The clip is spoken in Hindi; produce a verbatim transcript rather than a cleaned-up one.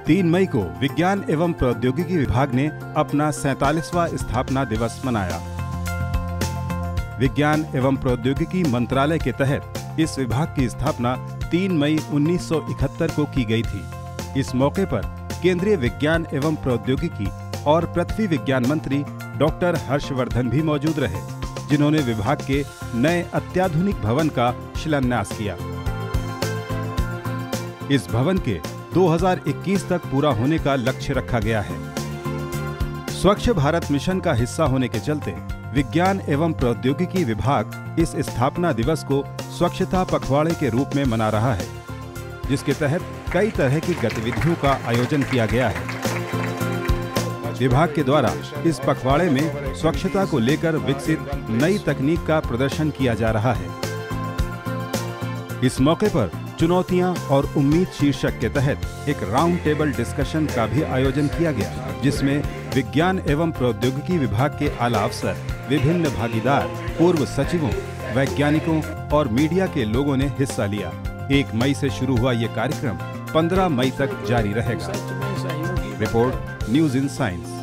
तीन मई को विज्ञान एवं प्रौद्योगिकी विभाग ने अपना सैंतालीसवां स्थापना दिवस मनाया। विज्ञान एवं प्रौद्योगिकी मंत्रालय के तहत इस विभाग की स्थापना तीन मई उन्नीस सौ इकहत्तर को की गई थी। इस मौके पर केंद्रीय विज्ञान एवं प्रौद्योगिकी और पृथ्वी विज्ञान मंत्री डॉक्टर हर्षवर्धन भी मौजूद रहे, जिन्होंने विभाग के नए अत्याधुनिक भवन का शिलान्यास किया। इस भवन के दो हज़ार इक्कीस तक पूरा होने का लक्ष्य रखा गया है। स्वच्छ भारत मिशन का हिस्सा होने के चलते विज्ञान एवं प्रौद्योगिकी विभाग इस स्थापना दिवस को स्वच्छता पखवाड़े के रूप में मना रहा है, जिसके तहत कई तरह की गतिविधियों का आयोजन किया गया है। विभाग के द्वारा इस पखवाड़े में स्वच्छता को लेकर विकसित नई तकनीक का प्रदर्शन किया जा रहा है। इस मौके पर चुनौतियां और उम्मीद शीर्षक के तहत एक राउंड टेबल डिस्कशन का भी आयोजन किया गया, जिसमें विज्ञान एवं प्रौद्योगिकी विभाग के आला अफसर, विभिन्न भागीदार, पूर्व सचिवों, वैज्ञानिकों और मीडिया के लोगों ने हिस्सा लिया। एक मई से शुरू हुआ ये कार्यक्रम पंद्रह मई तक जारी रहेगा। Report news in science.